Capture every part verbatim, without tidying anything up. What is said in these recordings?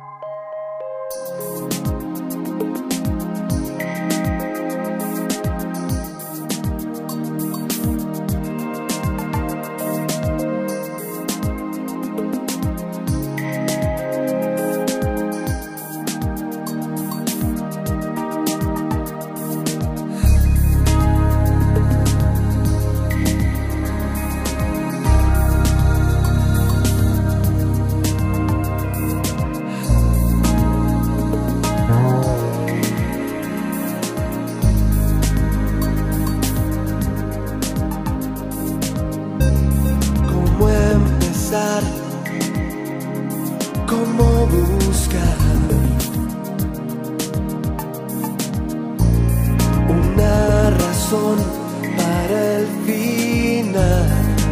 Cómo buscar una razón para el final.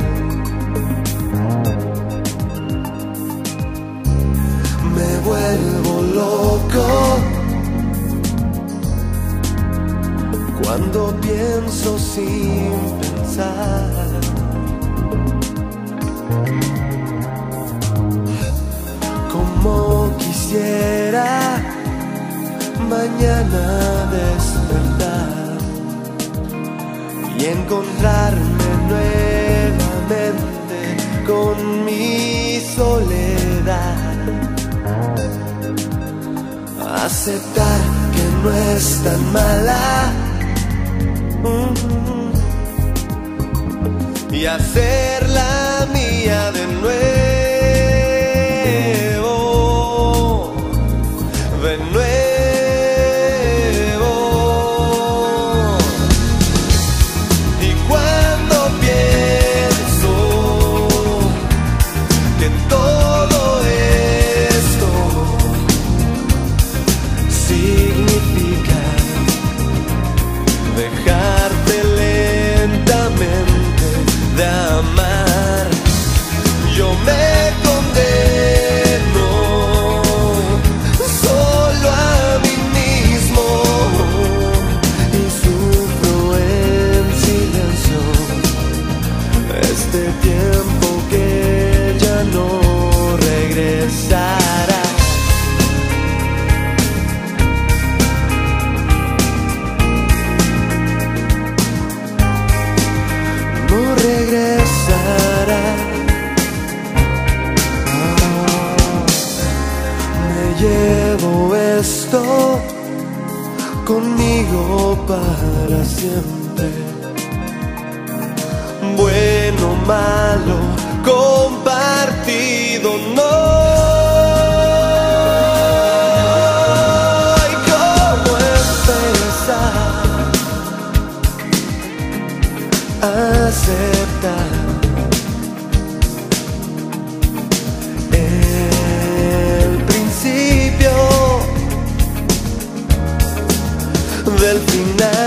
Me vuelvo loco cuando pienso sin pensar. Como quisiera mañana despertar y encontrarme nuevamente con mi soledad. Aceptar que no es tan mala y hacerla mía de nuevo. De nuevo. Y cuando pienso que todo esto significa dejarte lentamente de amar, yo me condeno solo a mí mismo y sufro en silencio este tiempo que ya no regresará. No regresará. Llevo esto conmigo para siempre. Bueno, malo, compartido, no. ¿Y cómo empezar a aceptar del final?